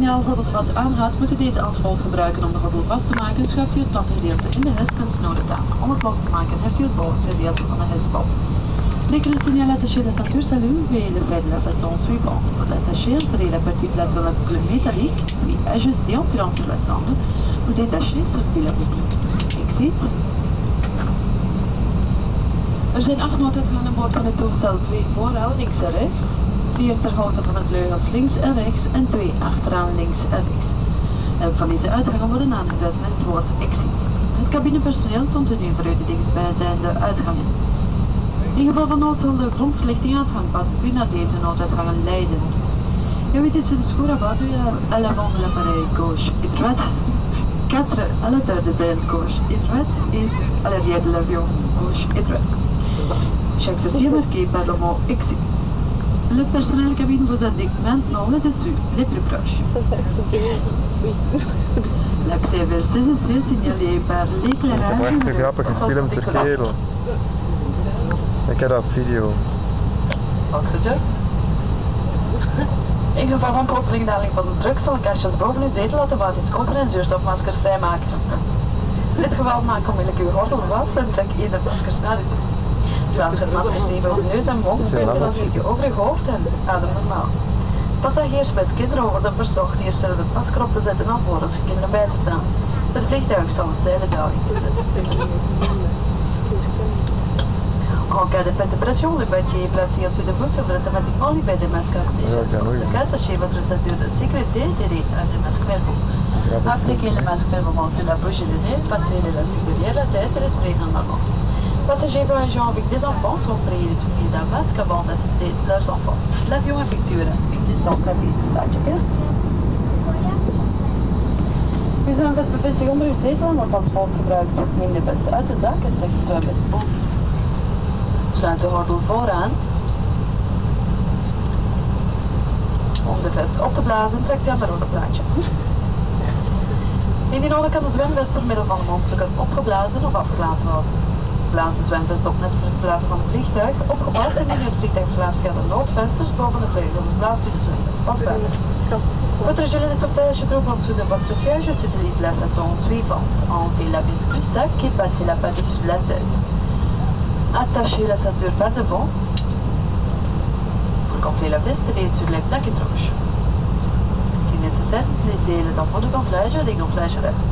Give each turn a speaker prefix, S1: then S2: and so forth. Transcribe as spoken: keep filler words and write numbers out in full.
S1: signaalgordels wat u aanhoudt, moet u deze als volgt gebruiken. Om de gordel vast te maken, schuift u het platgedeelte in de hesp en snoert het aan. Om het los te maken, heft u het bovenste gedeelte van de hesp op. Dès que le signal attaché de ceinture s'allume, veuillez le faire de la façon suivante. Pour l'attacher, insérez la partie plate dans la boucle métallique, puis ajustez en tirant sur la sangle. Pour détacher, sortez la boucle. Exit. Er zijn acht nooduitgangen aan boord van het toestel, twee vooraan, links en rechts, vier ter hoogte van het vleugels links en rechts en twee achteraan links en rechts. Elk van deze uitgangen worden aangeduid met het woord exit. Het cabinepersoneel toont u nu voor u de dichtstbijzijnde uitgangen. In geval van nood zal de grondverlichting aan het hangpad u naar deze nooduitgangen leiden. Évitez ce discours abattu à l'avant de l'appareil gauche et droite, quatre à l'intérieur des ailes gauche et droite et à l'arrière de l'avion gauche et droite. Chaque sortie est marquée par le mot exit. Le personnel cabine vous indique maintenant les issues les plus proches. L'accès vers ces issues signalé par l'éclairage.
S2: Het is echt een grappige film ter kerel. Ik heb dat op video.
S1: Oxygen. In geval van plotselinge daling van de druk zal kastjes boven uw zetel automatisch open en zuurstofmaskers vrijmaken. In dit geval maak onmiddellijk uw gordel vast en trek ieder maskers naar u toe. Plaats het maskers even op neus en mond, dan zit je over uw hoofd en adem normaal. Passagiers met kinderen worden verzocht hier zelf het masker op te zetten alvorens je kinderen bij te staan. Het vliegtuig zal een steile daling inzetten. En cas de perte de pression, le boîtier est placé au-dessus de vous, s'ouvre automatiquement les baies de masque oxygène. Dans ce cas, attachez votre ceinture de sécurité et tirez un des masques vers vous. Appliquez le masque fermement sur la bouche et le nez, passez l'élastique derrière la tête et respirez normalement. Passagers voyageant avec des enfants sont priés de souffrir d'un masque avant d'assister leurs enfants. L'avion effectuera une descente rapide. Startje. Uw zwembad bevindt zich onder uw zetel en wordt als volgt gebruikt. Neem de vest uit de zak en trek de zwembad boven. Sluit de gordel vooraan. Om de vest op te blazen, trekt hij aan de rode plaatjes. Indien nodig kan de zwemvest door middel van de mondstukken opgeblazen of afgelaten worden. Blaas de zwemvest op net voor het verlaten van het vliegtuig, opgeblazen en indien het vliegtuig verlaat via de noodvensters boven de vleugels, blaast u de zwemvest pas buiten. Votre gilet de sauvetage trouve en dessous de votre siège s'utilise la façon suivante. Enlevez la vis du sac et passez la par-dessus de la tête. Attachez la ceinture par devant. Pour gonfler la veste, tirez sur les plaques étanches. Si nécessaire, utilisez les enfants de gonflage et des gonflages à l'air.